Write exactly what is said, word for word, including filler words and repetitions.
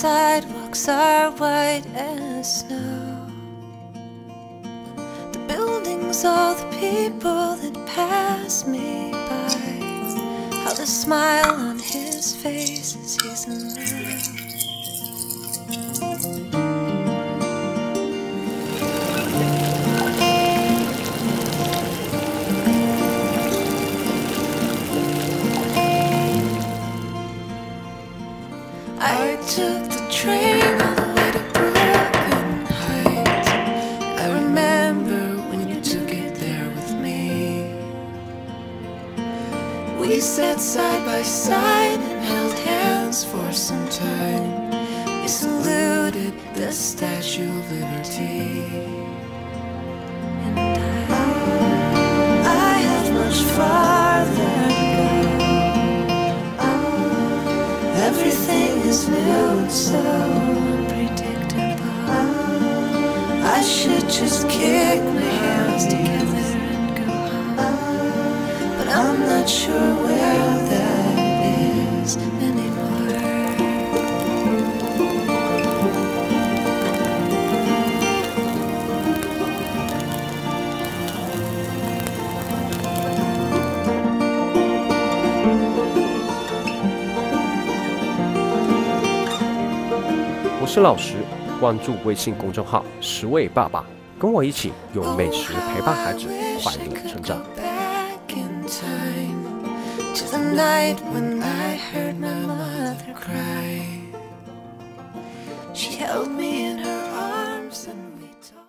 sidewalks are white as snow. The buildings, all the people that pass me by, how the smile on his face as he's in love. I took the train all the way to Brooklyn Heights. I remember when you took it there with me. We sat side by side and held hands for some time. We saluted the Statue of Liberty. And I, I have much farther to go. Everything is new, so unpredictable. I should just kick my heels together and go home, but I'm not sure where that is anymore. 我是老石，关注微信公众号“十位爸爸”，跟我一起用美食陪伴孩子快乐成长。She held me in her